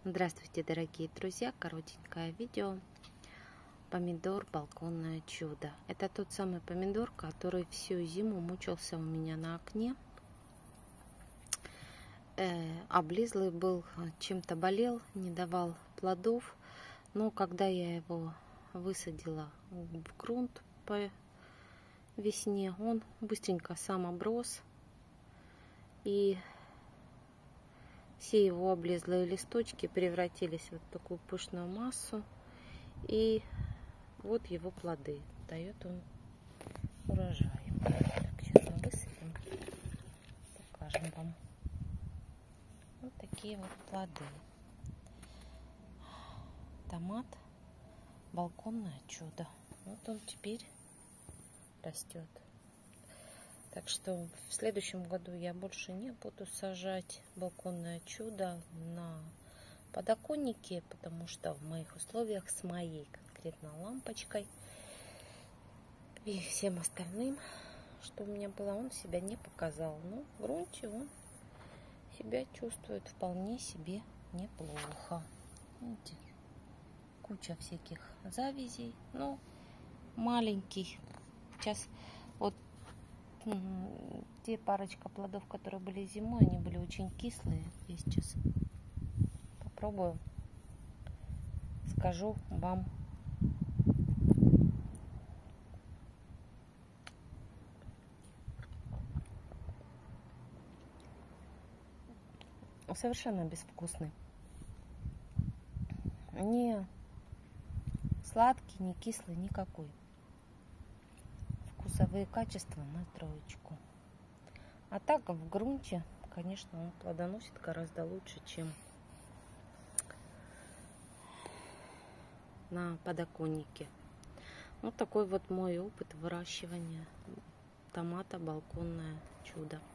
Здравствуйте, дорогие друзья! Коротенькое видео. Помидор балконное чудо. Это тот самый помидор, который всю зиму мучился у меня на окне. Облизлый был, чем-то болел, не давал плодов. Но когда я его высадила в грунт по весне, он быстренько сам оброс. И все его облезлые листочки превратились в вот такую пышную массу. И вот его плоды. Дает он урожай. Так, сейчас мы высыпем. Покажем вам. Вот такие вот плоды. Томат балконное чудо. Вот он теперь растет. Так что в следующем году я больше не буду сажать балконное чудо на подоконнике, потому что в моих условиях с моей конкретно лампочкой и всем остальным, что у меня было, он себя не показал. Но в грунте он себя чувствует вполне себе неплохо. Видите, куча всяких завязей, но маленький. Сейчас вот те парочка плодов, которые были зимой, они были очень кислые. Я сейчас попробую, скажу вам. Совершенно безвкусный. Не сладкий, не кислый, никакой. Вкусовые качества на троечку. А так в грунте, конечно, он плодоносит гораздо лучше, чем на подоконнике. Вот такой вот мой опыт выращивания томата балконное чудо.